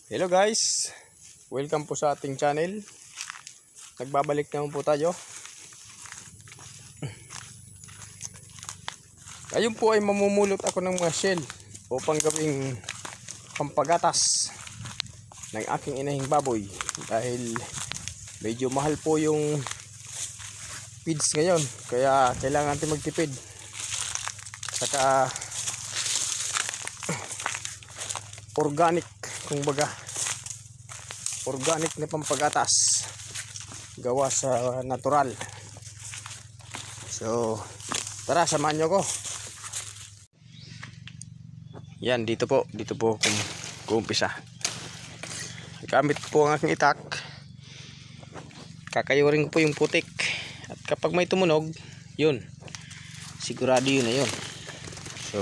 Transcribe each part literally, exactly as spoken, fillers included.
Hello guys, welcome po sa ating channel. Nagbabalik naman po tayo. Ngayon po ay mamumulot ako ng mga shell upang gawing pampagatas ng aking inahing baboy, dahil medyo mahal po yung feeds ngayon, kaya kailangan natin magtipid. Saka organic, kumbaga organic na pampagatas gawa sa natural. So tara, samahan nyo ko. Yan, dito po dito po kung kumpisa. Gamit po ang aking itak, kakayurin ko po yung putik, at kapag may tumunog, yun, sigurado yun na yun. So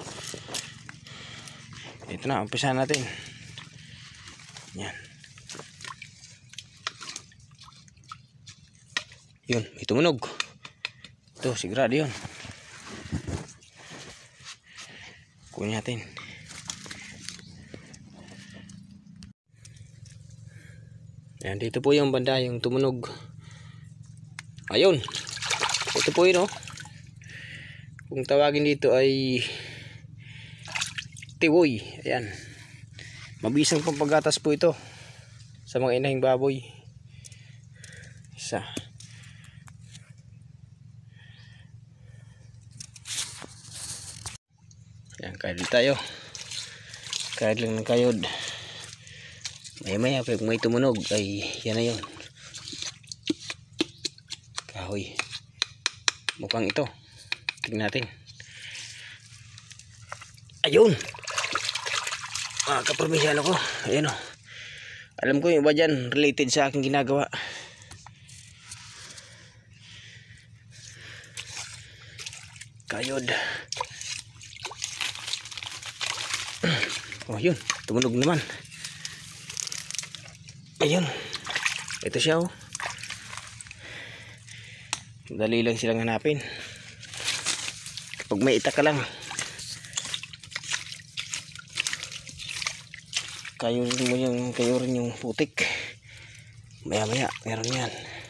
ito na, umpisa natin. Yan. Yun, may tumunog. Ito, sigurado yun. Kunin natin. Yan, dito po yung banda, yung tumunog. Ayun. Ito po yun, oh. Kung tawagin dito ay tiwoy. Ayan. Mabisang pampagatas po ito sa mga inahing baboy. Isa. Ayan, kahit tayo. Kahit lang ng kayod. Maya maya pag may tumunog ay yan na yun. Kahoy. Mukhang ito. Tingnan natin. Ayun. Ah, kaprobinsyan ako. Ayan o. Alam ko yung iba dyan related sa aking ginagawa. Kayod. Oh, yun. Tumunog naman. Ayun. Ito siya, oh. Dali lang silang hanapin. Kapag may itak ka lang, kayurin mo yung kayurin yung putik. Maya maya meron yan.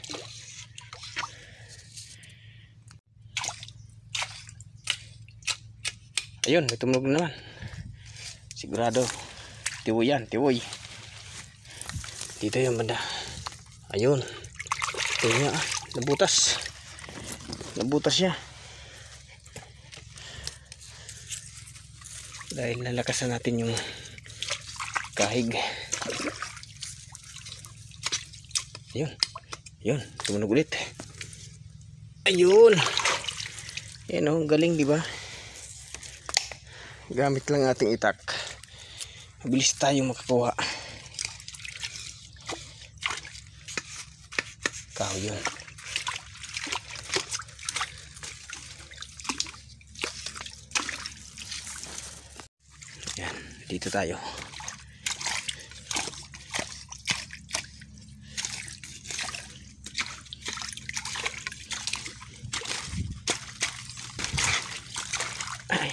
Ayun, may tumunog na naman. Sigurado tiwoy yan, tiwoy. Dito yung banda. Ayun. Ito nga, ah, nabutas. Nabutas siya. Dahil nalakasan natin yung kahig. Ayun. Ayun, tumunog ulit. Ayun. Ayan o, galing, di ba? Gamit lang ating itak, mabilis tayong makakuha. Kahoy yun. Yan, dito tayo. Ay.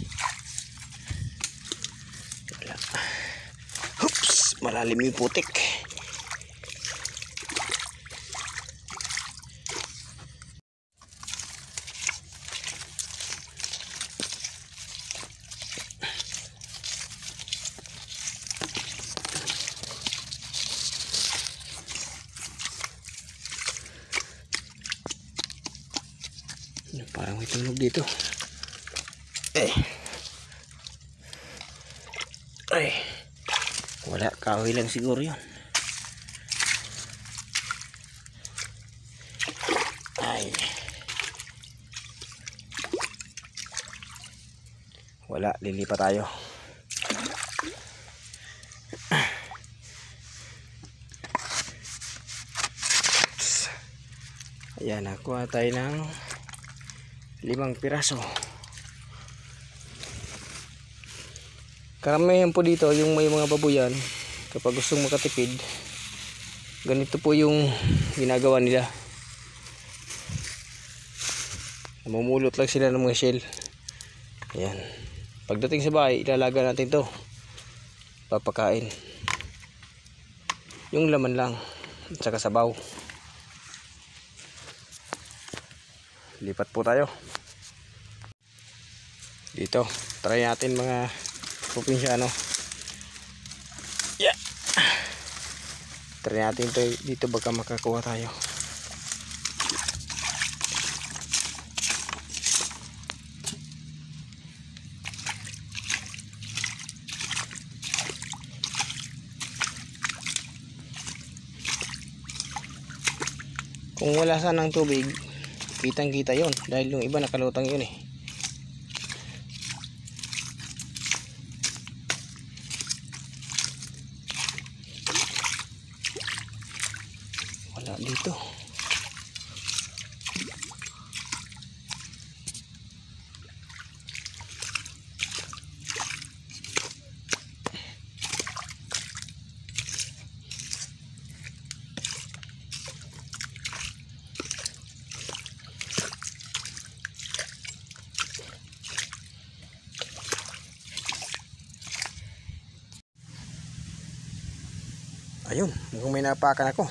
Oops, malalim yung putik. Parang may tunog dito. Eh. Ay. Wala, kahoy lang siguro yun. Ay. Wala, lilipat tayo. Ayan, nakuha tayo ng limang piraso. Karamihan po dito yung may mga babuyan, kapag gustong makatipid, ganito po yung ginagawa nila. Namumulot lang sila ng mga shell. Ayan. Pagdating sa bahay, ilalaga natin to, papakain. Yung laman lang at saka sabaw. Lipat po tayo dito. Try natin mga probinsyano. Yeah. Try natin to dito, baka makakuha tayo. Kung wala sanang tubig, kitang kita yon, dahil yung iba nakalutang yun eh. Wala dito. Ayun, mukhang may napakan ako.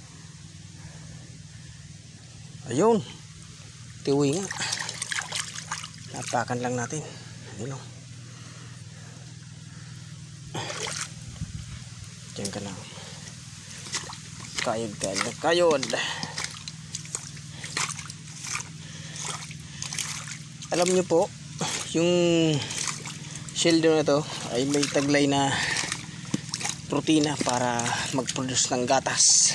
Ayun, tiwi nga. Napakan lang natin. Ayun o. Diyan ka lang. Kayod ka lang, kayod. Alam nyo po, yung shielder na to ay may taglay na protina para mag-produce ng gatas.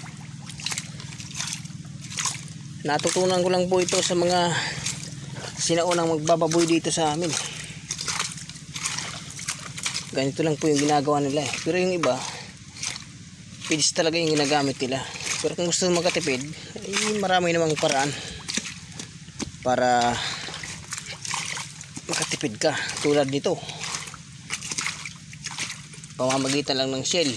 Natutunan ko lang po ito sa mga sinaunang magbababoy dito sa amin. Ganito lang po yung ginagawa nila eh. Pero yung iba, feeds talaga yung ginagamit nila. Pero kung gusto makatipid, ay marami namang paraan para makatipid ka. Tulad nito, pamamagitan lang ng shell,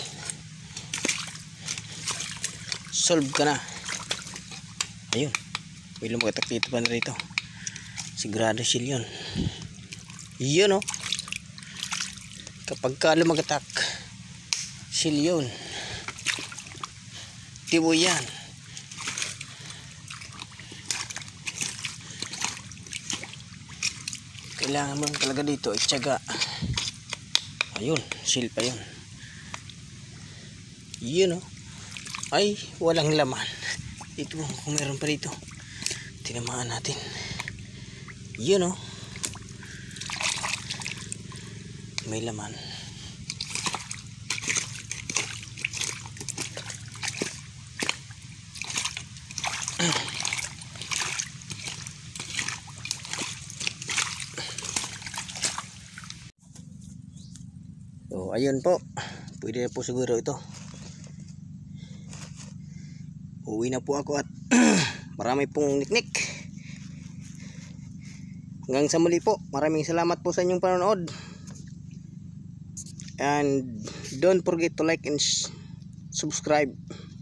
solve ka na. Ayun, may lumagatak dito pa na rito. Sigurado shell yun. Yun o, kapag ka lumagatak shell yun, tibo yan. Kailangan mo talaga dito ay tiyaga. Ayun, shell pa yun. Yun o, ay walang laman. Ito kung meron pa dito, tinamaan natin. Yun o, may laman. So ayun po, pwede na po siguro ito. Uwi na po ako at marami pong niknik. Hanggang sa muli po, maraming salamat po sa inyong panonood. And don't forget to like and subscribe.